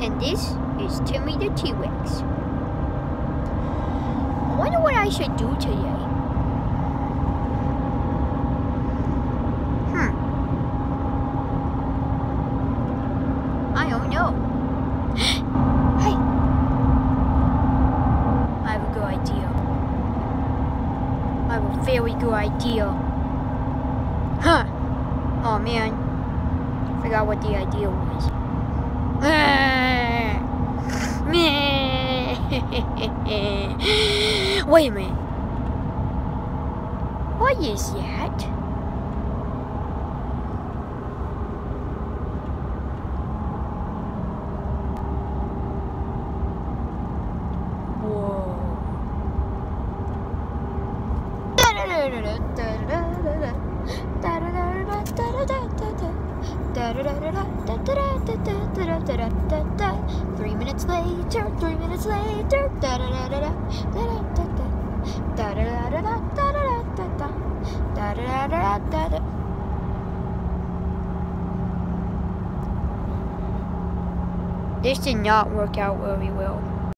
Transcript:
And this is Timmy the T-Rex. I wonder what I should do today. I don't know. Hey! I have a good idea. I have a very good idea. Huh! Oh man. Forgot what the idea was. Wait a minute. What is that? Three minutes later. This did not work out very well.